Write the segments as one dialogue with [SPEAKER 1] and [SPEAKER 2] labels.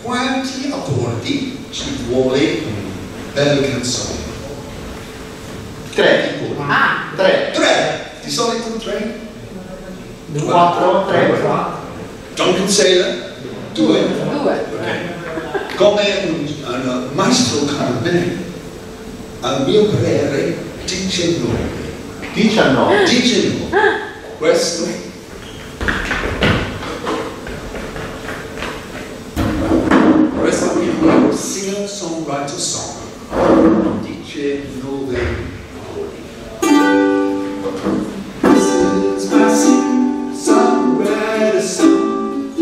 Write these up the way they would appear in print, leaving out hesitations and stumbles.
[SPEAKER 1] quanti accordi ci vuole per le canzoni?
[SPEAKER 2] 3. 3.
[SPEAKER 1] 3. Di solito 3.
[SPEAKER 2] 4, 3.
[SPEAKER 1] Drunken Sailor? 2. Come un maestro Carmen, a mio parere 19.
[SPEAKER 2] 19.
[SPEAKER 1] Questo è un singer-songwriter song. 19 accordi. This is my singer-songwriter song.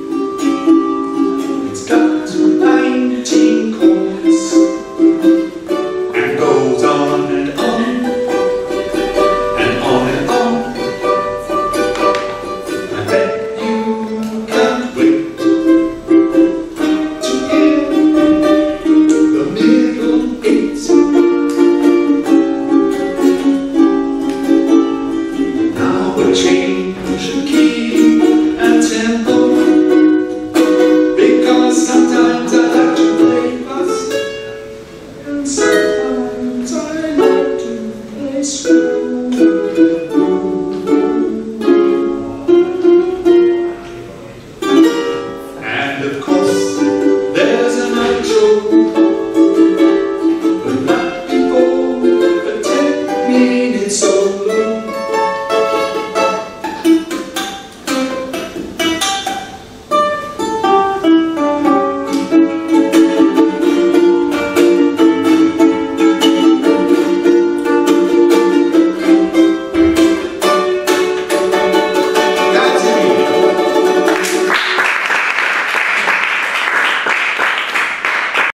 [SPEAKER 1] It's got 19 chords and goes on and on. Change the key and tempo, because sometimes